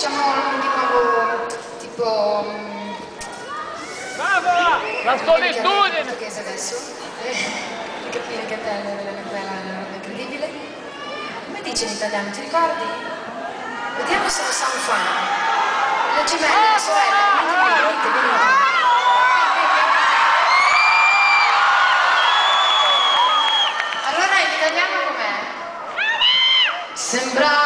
facciamo di nuovo tipo... La solitudine! Portoghese adesso? Capire che te è una roba incredibile. Come dice in italiano, ti ricordi? Vediamo se lo sa un fan. Le gemelle, le sorelle, venite, venite. Allora in italiano com'è? Sembra